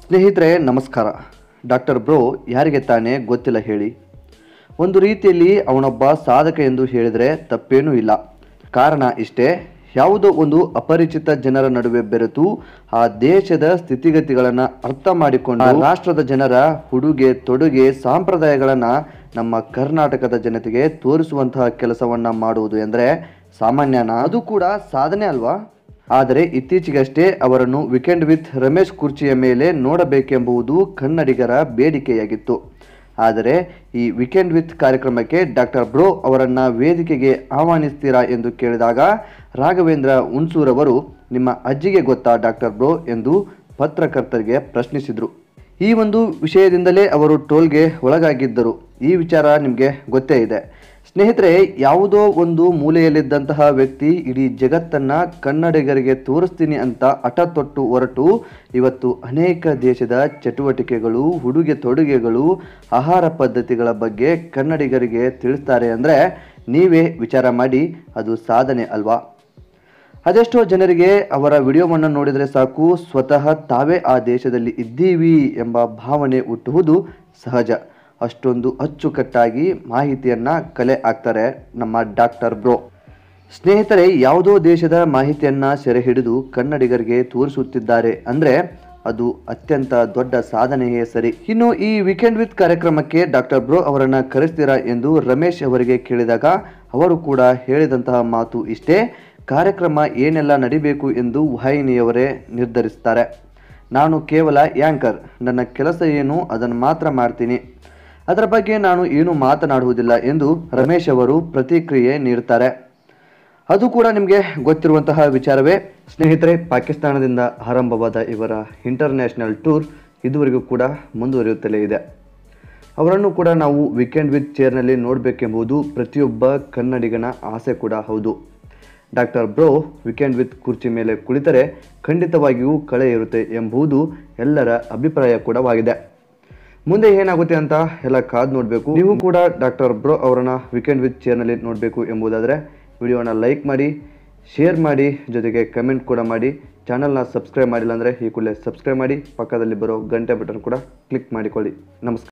ಸ್ನೇಹಿತರೆ ನಮಸ್ಕಾರ. Doctor bro ಯಾರಿಗೆ ತಾನೇ ಗೊತ್ತಿಲ್ಲ ಹೇಳಿ. ಒಂದು ರೀತಿಯಲ್ಲಿ ಅವನೊಬ್ಬ ಸಾಧಕ ಎಂದು ಹೇಳಿದರೆ ತಪ್ಪೇನೂ ಇಲ್ಲ. ಕಾರಣ ಇಷ್ಟೇ, ಯಾವುದೋ ಒಂದು ಅಪರಿಚಿತ ಜನರ ನಡುವೆ ಬೆರೆತು ಆ ದೇಶದ ಸ್ಥಿತಿಗತಿಗಳನ್ನು ಅರ್ಥ ಮಾಡಿಕೊಂಡು ರಾಷ್ಟ್ರದ ಜನರ ಉಡುಗೆ ತೊಡುಗೆ ಸಂಪ್ರದಾಯಗಳನ್ನು ನಮ್ಮ ಕರ್ನಾಟಕದ ಜನತೆಗೆ ತೋರಿಸುವಂತಹ ಕೆಲಸವನ್ನು ಮಾಡುವುದು ಎಂದರೆ ಸಾಮಾನ್ಯನ? ಅದು ಕೂಡ ಸಾಧನೆ ಅಲ್ವಾ? ಆದರೆ ಇತ್ತೀಚೆಗಷ್ಟೇ ಅವರನ್ನು ವೀಕೆಂಡ್ ವಿತ್ ರಮೇಶ್ ಕುರ್ಚಿಯ ಮೇಲೆ ನೋಡಬೇಕೆಂಬುದು ಕನ್ನಡಿಗರ ಬೇಡಿಕೆಯಾಗಿತ್ತು. ಆದರೆ ಈ ವೀಕೆಂಡ್ ವಿತ್ ಕಾರ್ಯಕ್ರಮಕ್ಕೆ ಡಾಕ್ಟರ್ ಬ್ರೋ ಅವರನ್ನು ವೇದಿಕೆಗೆ ಆಹ್ವಾನಿಸ್ತೀರಾ ಎಂದು ಕೇಳಿದಾಗ ರಾಘವೇಂದ್ರ ಹುಣಸೂರ್ ಅವರು ನಿಮ್ಮ ಅಜ್ಜಿಗೆ ಗೊತ್ತಾ ಡಾಕ್ಟರ್ ಬ್ರೋ ಎಂದು ಪತ್ರಕರ್ತರಿಗೆ ಪ್ರಶ್ನಿಸಿದರು. ಈ ಒಂದು ವಿಷಯದಿಂದಲೇ ಅವರು ಟೋಲ್ಗೆ ಒಳಗಾಗಿದ್ದರು. ಈ ವಿಚಾರ ನಿಮಗೆ ಗೊತ್ತೇ ಇದೆ. ಸ್ನೇಹಿತರೆ, ಯಾವುದೋ ಒಂದು ಮೂಲೆಯಲ್ಲಿದ್ದಂತಹ ವ್ಯಕ್ತಿ ಇಡೀ ಜಗತ್ತನ್ನು ಕನ್ನಡಿಗರಿಗೆ ತೋರಿಸ್ತೀನಿ ಅಂತ ಹಠ ತೊಟ್ಟು ಹೊರಟು ಇವತ್ತು ಅನೇಕ ದೇಶದ ಚಟುವಟಿಕೆಗಳು, ಉಡುಗೆ ತೊಡುಗೆಗಳು, ಆಹಾರ ಪದ್ಧತಿಗಳ ಬಗ್ಗೆ ಕನ್ನಡಿಗರಿಗೆ ತಿಳಿಸ್ತಾರೆ ಅಂದರೆ ನೀವೇ ವಿಚಾರ ಮಾಡಿ, ಅದು ಸಾಧನೆ ಅಲ್ವಾ? ಅದೆಷ್ಟೋ ಜನರಿಗೆ ಅವರ ವಿಡಿಯೋವನ್ನು ನೋಡಿದರೆ ಸಾಕು, ಸ್ವತಃ ತಾವೇ ಆ ದೇಶದಲ್ಲಿ ಇದ್ದೀವಿ ಎಂಬ ಭಾವನೆ ಹುಟ್ಟುವುದು ಸಹಜ. ಅಷ್ಟೊಂದು ಅಚ್ಚುಕಟ್ಟಾಗಿ ಮಾಹಿತಿಯನ್ನು ಕಲೆ ಹಾಕ್ತಾರೆ ನಮ್ಮ ಡಾಕ್ಟರ್ ಬ್ರೋ. ಸ್ನೇಹಿತರೆ, ಯಾವುದೋ ದೇಶದ ಮಾಹಿತಿಯನ್ನು ಸೆರೆ ಹಿಡಿದು ಕನ್ನಡಿಗರಿಗೆ ತೋರಿಸುತ್ತಿದ್ದಾರೆ ಅಂದರೆ ಅದು ಅತ್ಯಂತ ದೊಡ್ಡ ಸಾಧನೆಯೇ ಸರಿ. ಇನ್ನು ಈ ವೀಕೆಂಡ್ ವಿತ್ ಕಾರ್ಯಕ್ರಮಕ್ಕೆ ಡಾಕ್ಟರ್ ಬ್ರೋ ಅವರನ್ನು ಕರೆಸ್ತೀರಾ ಎಂದು ರಮೇಶ್ ಅವರಿಗೆ ಕೇಳಿದಾಗ ಅವರು ಕೂಡ ಹೇಳಿದಂತಹ ಮಾತು ಇಷ್ಟೇ: ಕಾರ್ಯಕ್ರಮ ಏನೆಲ್ಲ ನಡಿಬೇಕು ಎಂದು ವಾಹಿನಿಯವರೇ ನಿರ್ಧರಿಸ್ತಾರೆ. ನಾನು ಕೇವಲ ಆ್ಯಂಕರ್, ನನ್ನ ಕೆಲಸ ಏನು ಅದನ್ನು ಮಾತ್ರ ಮಾಡ್ತೀನಿ, ಅದರ ಬಗ್ಗೆ ನಾನು ಏನು ಮಾತನಾಡುವುದಿಲ್ಲ ಎಂದು ರಮೇಶ್ ಅವರು ಪ್ರತಿಕ್ರಿಯೆ ನೀಡುತ್ತಾರೆ. ಅದು ಕೂಡ ನಿಮಗೆ ಗೊತ್ತಿರುವಂತಹ ವಿಚಾರವೇ. ಸ್ನೇಹಿತರೆ, ಪಾಕಿಸ್ತಾನದಿಂದ ಆರಂಭವಾದ ಇವರ ಇಂಟರ್ನ್ಯಾಷನಲ್ ಟೂರ್ ಇದುವರೆಗೂ ಕೂಡ ಮುಂದುವರಿಯುತ್ತಲೇ ಇದೆ. ಅವರನ್ನು ಕೂಡ ನಾವು ವೀಕೆಂಡ್ ವಿತ್ ಚೇರ್ನಲ್ಲಿ ನೋಡಬೇಕೆಂಬುದು ಪ್ರತಿಯೊಬ್ಬ ಕನ್ನಡಿಗನ ಆಸೆ ಕೂಡ ಹೌದು. ಡಾಕ್ಟರ್ ಬ್ರೋ ವೀಕೆಂಡ್ ವಿತ್ ಕುರ್ಚಿ ಮೇಲೆ ಕುಳಿತರೆ ಖಂಡಿತವಾಗಿಯೂ ಕಳೆ ಇರುತ್ತೆ ಎಂಬುದು ಎಲ್ಲರ ಅಭಿಪ್ರಾಯ ಕೂಡವಾಗಿದೆ. ಮುಂದೆ ಏನಾಗುತ್ತೆ ಅಂತ ಎಲ್ಲ ಕಾದು ನೋಡಬೇಕು. ನೀವು ಕೂಡ ಡಾಕ್ಟರ್ ಬ್ರೋ ಅವರನ್ನ ವೀಕೆಂಡ್ ವಿತ್ ಚೇರ್ನಲ್ಲಿ ನೋಡಬೇಕು ಎಂಬುದಾದರೆ ವಿಡಿಯೋನ ಲೈಕ್ ಮಾಡಿ, ಶೇರ್ ಮಾಡಿ, ಜೊತೆಗೆ ಕಮೆಂಟ್ ಕೂಡ ಮಾಡಿ. ಚಾನಲ್ನ ಸಬ್ಸ್ಕ್ರೈಬ್ ಮಾಡಿಲ್ಲ ಅಂದರೆ ಈ ಕೂಡಲೇ ಸಬ್ಸ್ಕ್ರೈಬ್ ಮಾಡಿ, ಪಕ್ಕದಲ್ಲಿ ಬರೋ ಗಂಟೆ ಬಟನ್ ಕೂಡ ಕ್ಲಿಕ್ ಮಾಡಿಕೊಳ್ಳಿ. ನಮಸ್ಕಾರ.